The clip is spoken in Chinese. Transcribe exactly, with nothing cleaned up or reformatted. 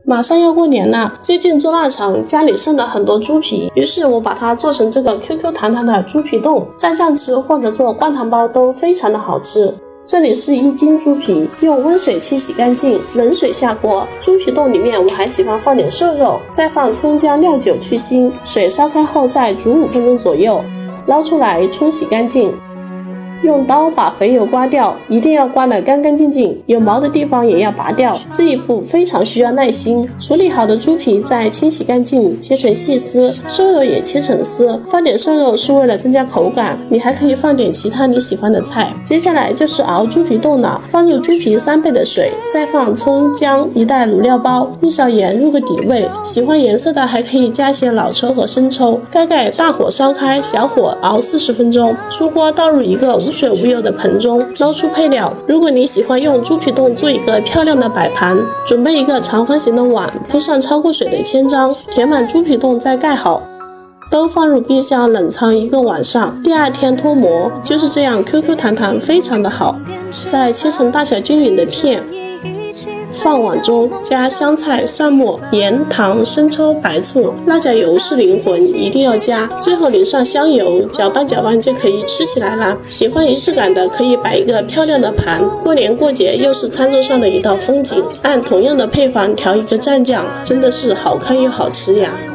马上要过年了，最近做腊肠，家里剩了很多猪皮，于是我把它做成这个 Q Q 弹弹的猪皮冻，蘸酱吃或者做灌汤包都非常的好吃。这里是一斤猪皮，用温水清洗干净，冷水下锅。猪皮冻里面我还喜欢放点瘦肉，再放葱姜料酒去腥，水烧开后再煮五分钟左右，捞出来冲洗干净。用刀把肥油刮掉，一定要刮得干干净净，有毛的地方也要拔掉，这一步非常需要耐心。处理好的猪皮再清洗干净，切成细丝，瘦肉也切成丝，放点瘦肉是为了增加口感，你还可以放点其他你喜欢的菜。接下来就是熬猪皮冻了，放入猪皮三倍的水，再放葱姜一袋卤料包，一勺盐入个底味，喜欢颜色的还可以加些老抽和生抽，盖盖大火烧开，小火熬四十分钟，出锅倒入一个无水无油的盆中，捞出配料。如果你喜欢用猪皮冻做一个漂亮的摆盘，准备一个长方形的碗，铺上焯过水的千张，填满猪皮冻再盖好，都放入冰箱冷藏一个晚上，第二天脱模。就是这样 Q Q 弹弹，非常的好。再切成大小均匀的片，放碗中，加香菜、蒜末、盐、糖、生抽、白醋，辣椒油是灵魂，一定要加。最后淋上香油，搅拌搅拌就可以吃起来啦。喜欢仪式感的，可以摆一个漂亮的盘。过年过节又是餐桌上的一道风景。按同样的配方调一个蘸酱，真的是好看又好吃呀。